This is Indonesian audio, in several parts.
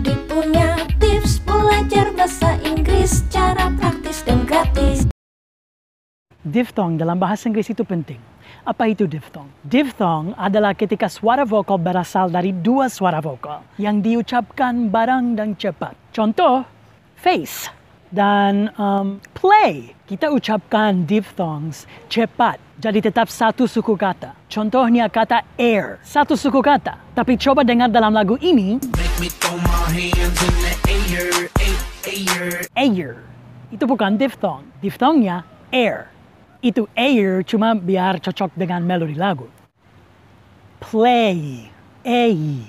Adi punya tips belajar bahasa Inggris secara praktis dan gratis. Diphthong dalam bahasa Inggris itu penting. Apa itu diphthong? Diphthong adalah ketika suara vokal berasal dari dua suara vokal yang diucapkan bareng dan cepat. Contoh, face dan play. Kita ucapkan diphthongs cepat, jadi tetap satu suku kata. Contohnya kata air, satu suku kata. Tapi coba dengar dalam lagu ini. Make me throw my hands in the air, air. Air. Itu bukan diphthong. Diphthongnya air. Itu air cuma biar cocok dengan melodi lagu. Play. A.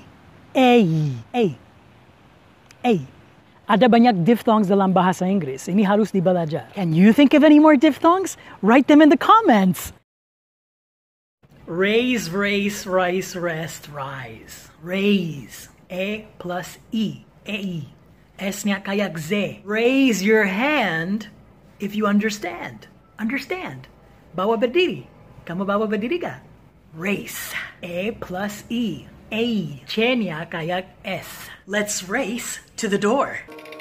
Ada banyak diphthongs dalam bahasa Inggris. Ini harus dibelajar. Can you think of any more diphthongs? Write them in the comments. Raise, race, rice, rest, rise. Raise. E plus E. A-E. S-nya kayak Z. Raise your hand if you understand. Understand. Bawa berdiri. Kamu bawa berdiri gak? Race. E plus E. A. C-nya kayak S. Let's race to the door.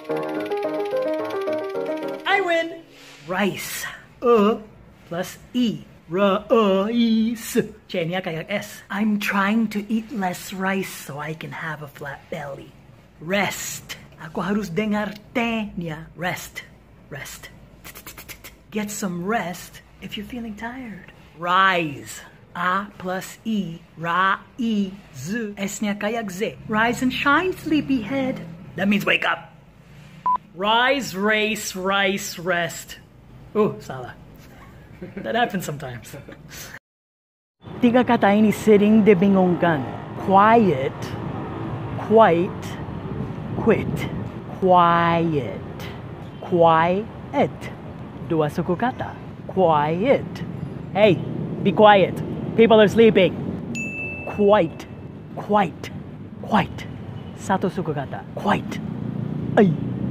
I win. Rice. Plus E. Rice. C-nya kayak S. I'm trying to eat less rice so I can have a flat belly. Rest. Aku harus dengar T-nya. Rest. Rest. Get some rest if you're feeling tired. Rise. A plus E. Ra-I-Z. S-nya kayak Z. Rise and shine, sleepyhead. That means wake up. Rise, race, rice, rest. Oh, salah. That happens sometimes. Tiga kata ini sering dibingungkan. Quiet, quite, quit. Quiet, quiet. Dua suku kata. Quiet. Hey, be quiet. People are sleeping. Quite. Quite. Quite. Satu suku kata. Quite. Ay.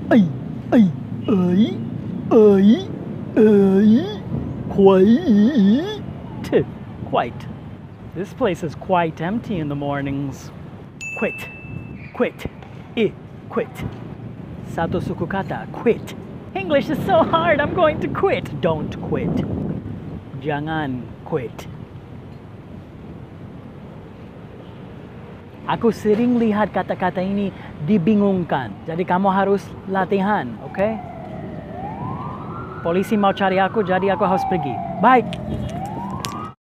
Quite. Quite. This place is quite empty in the mornings. Quit. Quit. Quit. Satu suku kata. Quit. English is so hard, I'm going to quit. Don't quit. Jangan quit. Aku sering lihat kata-kata ini dibingungkan. Jadi kamu harus latihan, oke? Polisi mau cari aku, jadi aku harus pergi. Bye!